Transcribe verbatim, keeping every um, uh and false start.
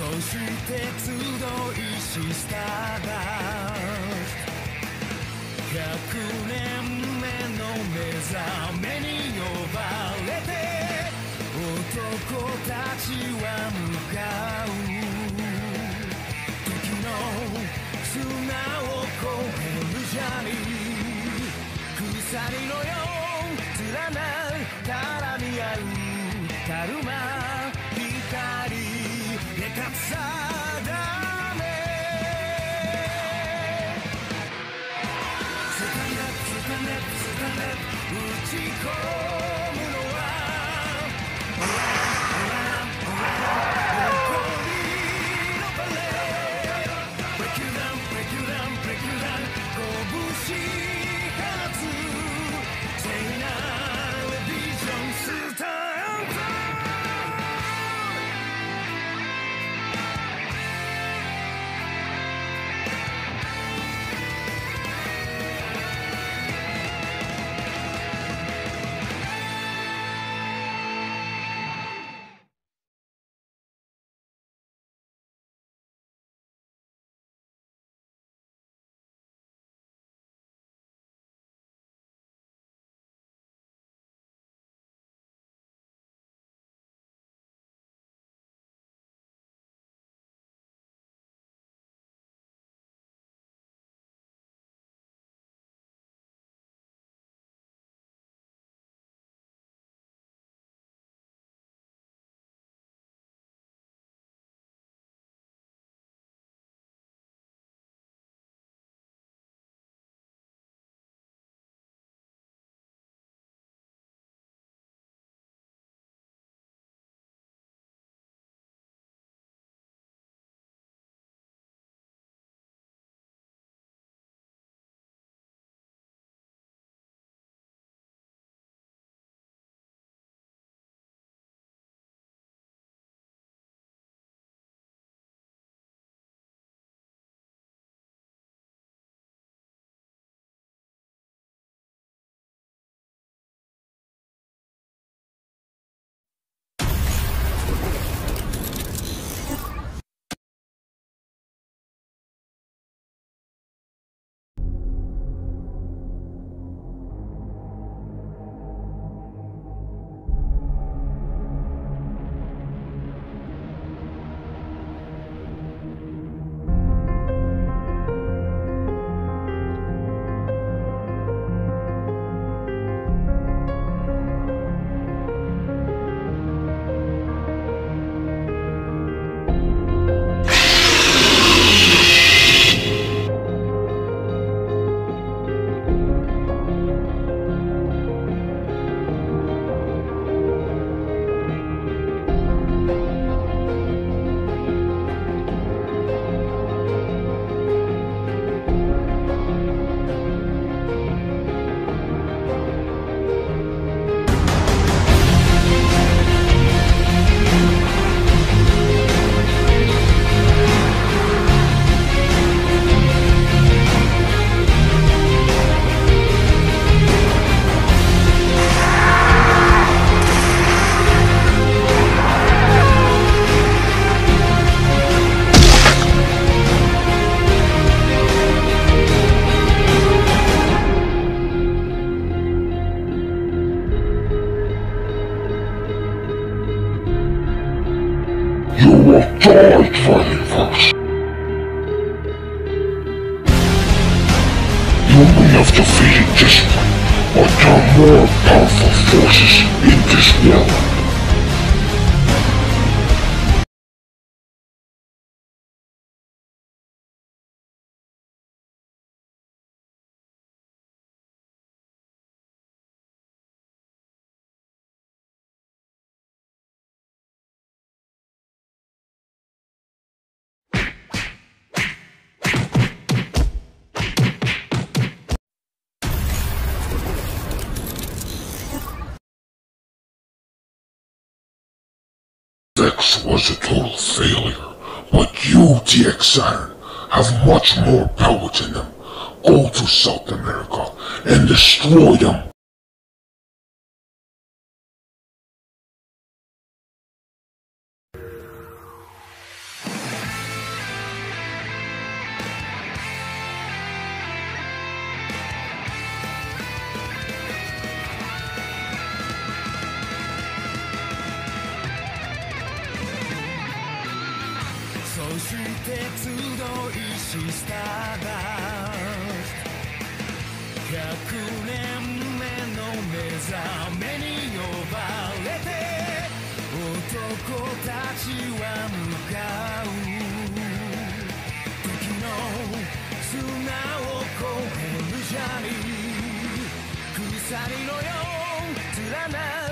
して集いしスターダストひゃくねんめの目覚めに呼ばれて男たちは向かう時の砂を越えるジャーニー鎖のよう連な絡み合うたるま光でかつさだめスタンダップスタンダップスタンダップ打ち込むのは喜びのパレード Break you down break you down break you down 拳放つ聖なるビジョンスタン died fighting for us. You may have defeated this one, but there are more powerful forces in this world. Vex was a total failure, but you, DxSaturn, have much more power than them. Go to South America and destroy them. 集いしスターダストひゃくねんめの目覚めに呼ばれて男たちは向かう時の砂を越えるジャーニー鎖のよう連なる